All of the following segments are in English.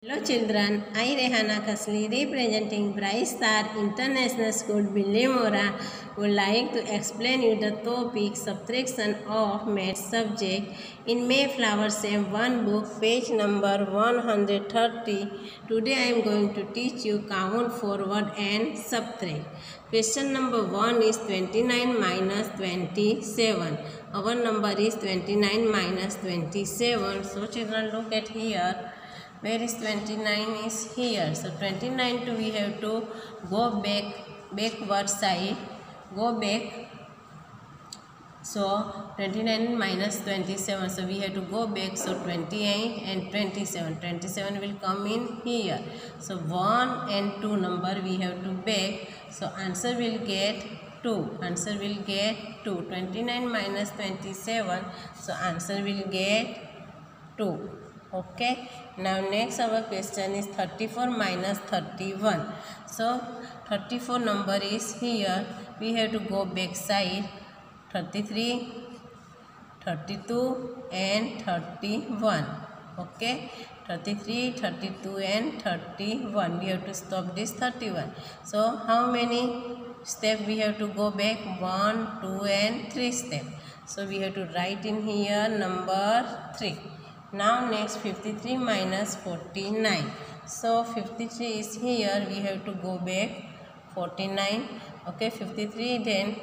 Hello children, I Rehana Kasli representing Bright Star International School Billimora would like to explain you the topic subtraction of maths subject in Mayflower Same 1 book page number 130. Today I am going to teach you count forward and subtract. Question number 1 is 29 minus 27. Our number is 29 minus 27. So children look at here. Where is 29 is here. So 29 to we have to go backward side. Go back. So 29 minus 27. So we have to go back. So 28 and 27. 27 will come in here. So 1 and 2 number we have to back. So answer will get 2. Answer will get 2. 29 minus 27. So answer will get 2. Okay, now next our question is 34 minus 31. So 34 number is here. We have to go back side. 33, 32 and 31. Okay, 33, 32 and 31. We have to stop this 31. So how many steps we have to go back? 1, 2 and 3 steps. So we have to write in here number 3. Now next 53 minus 49. So 53 is here. We have to go back 49. Okay, 53 then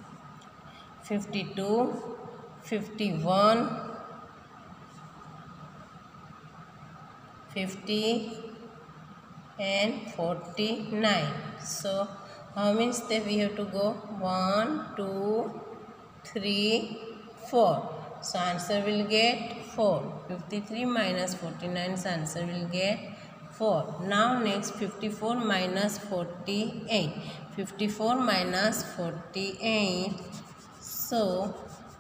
52, 51, 50 and 49. So how many steps we have to go? 1, 2, 3, 4. So answer will get 4. 53 minus 49, so answer will get 4. Now next 54 minus 48. 54 minus 48. So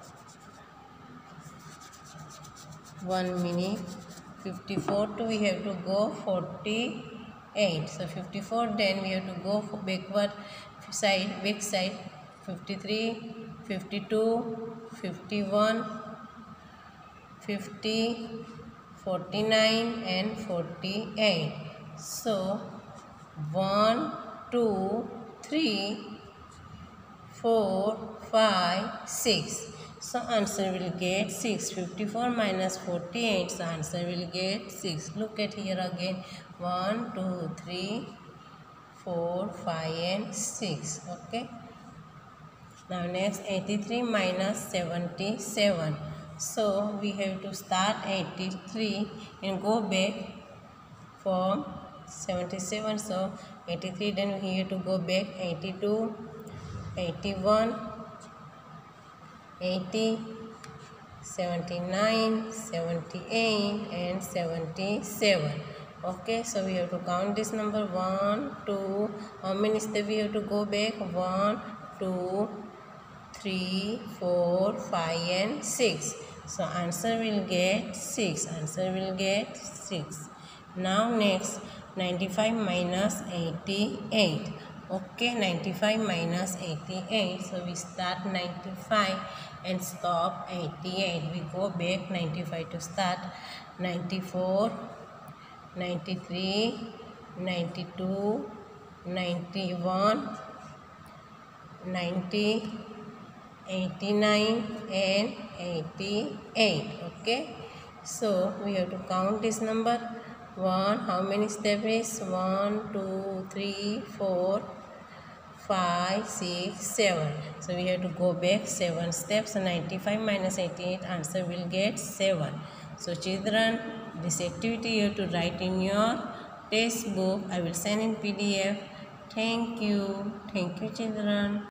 1 minute. 54 to we have to go 48. So 54 then we have to go backward side, back side. 53, 52, 51, 50, 49 and 48. So 1, 2, 3, 4, 5, 6. So answer will get 6. 54 minus 48. So answer will get 6. Look at here again. 1, 2, 3, 4, 5 and 6. Okay. Now next 83 minus 77. So we have to start 83 and go back from 77. So 83 then we have to go back 82, 81, 80, 79, 78 and 77. Okay, so we have to count this number 1, 2. How many steps we have to go back? 1, 2, 3, 4, 5 and 6. So answer will get 6. Answer will get 6. Now next 95 minus 88. Okay, 95 minus 88. So we start 95 and stop 88. We go back 95 to start 94, 93, 92, 91, 90, 89 and 88. Okay, so we have to count this number 1. How many steps is 1, 2, 3, 4, 5, 6, 7. So we have to go back 7 steps. 95 minus 88, answer will get 7. So children, this activity you have to write in your textbook. I will send in PDF. Thank you children.